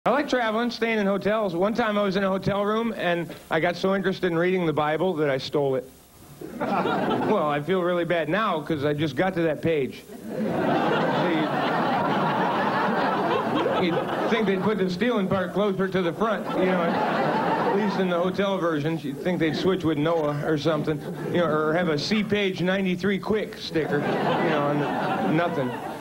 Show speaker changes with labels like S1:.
S1: I like traveling, staying in hotels. One time I was in a hotel room and I got so interested in reading the Bible that I stole it. Well, I feel really bad now because I just got to that page. You'd think they'd put the stealing part closer to the front, you know. At least in the hotel versions, you'd think they'd switch with Noah or something, you know, or have a C page 93 quick sticker, you know, and nothing.